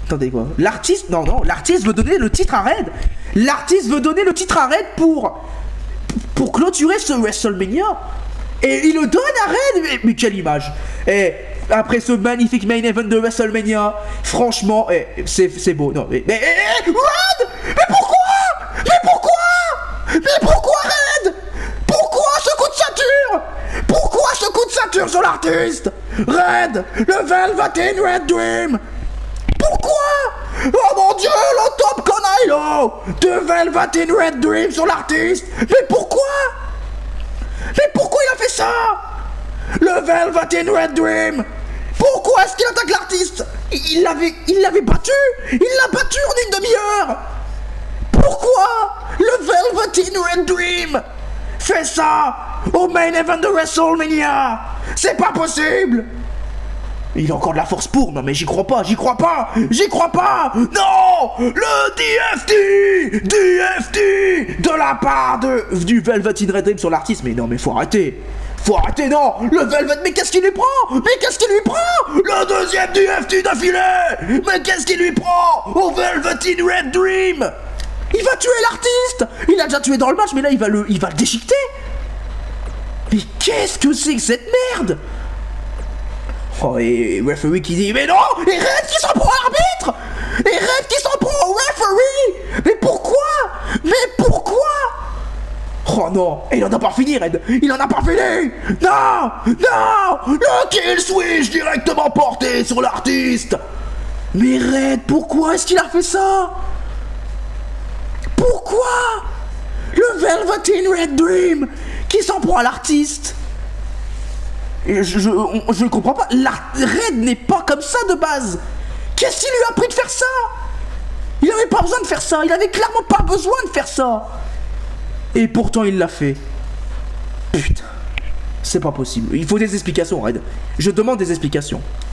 Attendez quoi? L'artiste, non, l'artiste veut donner le titre à Red. L'artiste veut donner le titre à Red pour clôturer ce WrestleMania. Et il le donne à Red. Mais quelle image. Et après ce magnifique main event de WrestleMania, franchement, c'est beau. Non, Red, mais pourquoi Red? Pourquoi ce coup de ceinture? Pourquoi ce coup de ceinture sur l'artiste? Red, le Velveteen Red Dream. Pourquoi? Oh mon dieu, le Top Conailo de Velveteen Red Dream sur l'artiste. Mais pourquoi il a fait ça? Le Velveteen Red Dream. Pourquoi est-ce qu'il attaque l'artiste? Il l'avait battu. Il l'a battu en une demi-heure. Pourquoi le Velveteen Red Dream fait ça au main event de WrestleMania? C'est pas possible. Il a encore de la force pour. Non mais j'y crois pas. Non. Le DFT de la part du Velveteen Red Dream sur l'artiste. Mais non mais faut arrêter, non. Le Velvet, mais qu'est-ce qu'il lui prend? Le deuxième DFT d'affilée. Mais qu'est-ce qu'il lui prend au Velveteen Red Dream? Il va tuer l'artiste. Il a déjà tué dans le match, mais là il va le déchiqueter. Mais qu'est-ce que c'est que cette merde? Oh, et referee qui dit mais non. Et Red qui s'en prend à l'arbitre. Et Red qui s'en prend au referee. Mais pourquoi? Oh non, et il en a pas fini, Red. Non. Le kill switch directement porté sur l'artiste. Mais Red, pourquoi est-ce qu'il a fait ça? Pourquoi? Le Velveteen Red Dream qui s'en prend à l'artiste. Et je ne comprends pas. Red n'est pas comme ça de base. Qu'est-ce qui lui a pris de faire ça? Il avait pas besoin de faire ça. Il avait clairement pas besoin de faire ça. Et pourtant il l'a fait. Putain. C'est pas possible. Il faut des explications, Red. Je demande des explications.